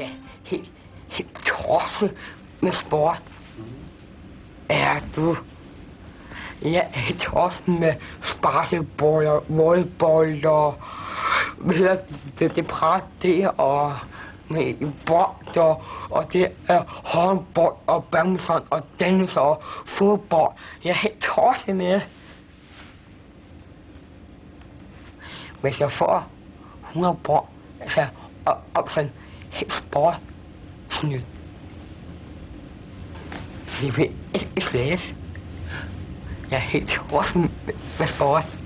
er helt tosset med sport. Er du? Jeg er helt tosset med sparkeboller, volleyball hvad hedder det bræt der, og med bold, og det er håndbold og badminton og dans og fodbold. Jeg er helt tosset med. Hvis jeg får 100 bold, altså op sådan helt sport snydt. Det vil ikke læse. Jeg er helt tosset med sport.